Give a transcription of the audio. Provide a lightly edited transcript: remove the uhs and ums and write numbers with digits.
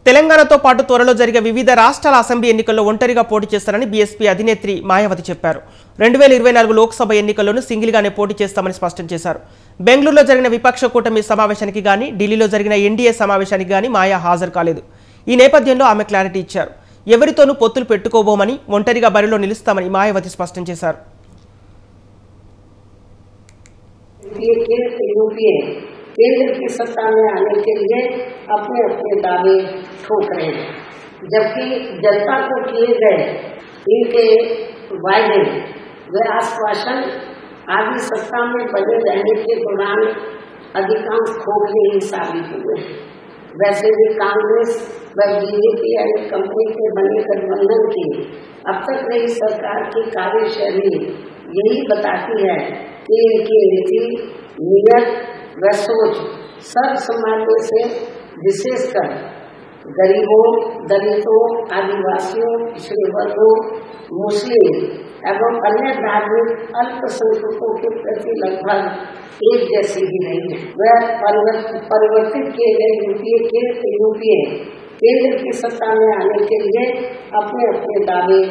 తెలంగాణతో పాటు త్వరలో జరిగే వివిధ రాష్ట్రాల అసెంబ్లీ ఎన్నికల్లో ఒంటరిగా పోటీ చేస్తారని బీఎస్పీ అధినేత్రి మాయావతి చెప్పారు. 2024 లోక్సభ ఎన్నికల్లోనూ సింగిల్గానే పోటీ చేస్తామని స్పష్టం చేశారు. బెంగళూరులో జరిగిన విపక్ష కూటమి సమావేశానికి గానీ ఢిల్లీలో జరిగిన ఎన్డీఏ సమావేశానికి గానీ మాయా హాజరు కాలేదు. ఈ నేపథ్యంలో ఆమె క్లారిటీ ఇచ్చారు. ఎవరితోనూ పొత్తులు పెట్టుకోబోమని, ఒంటరిగా బరిలో నిలుస్తామని మాయావతి స్పష్టం చేశారు. केंद्र की सत्ता में आने के लिए अपने अपने दावे ठोक रहे हैं, जबकि जनता को किए गए इनके वायदे व आश्वासन आदि सत्ता में बने रहने के दौरान अधिकांश खोखले ही साबित हुए हैं। वैसे भी कांग्रेस व बीजेपी यानी कंपनी के बने गठबंधन की अब तक रही सरकार की कार्यशैली यही बताती है कि इनकी नीति, नियत व सोच सर्व समाजों से विशेषकर गरीबों, दलितों, आदिवासियों, पिछड़े वर्गों, मुस्लिम एवं अन्य धार्मिक अल्पसंख्यकों के प्रति लगभग एक जैसी ही नहीं है। वह परिवर्तित किए गए यूपीए केंद्र की सत्ता में आने के लिए अपने अपने दावे